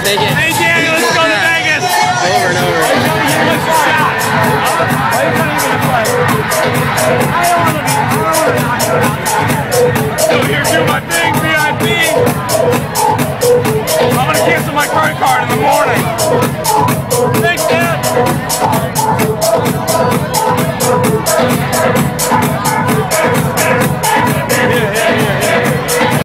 Take it. Hey, Danny, let's go to Vegas. Over and over. Why are you trying to get my shot? Why are you trying to get a play? I don't want to be. I don't want to knock you out. So here, do my thing, VIP.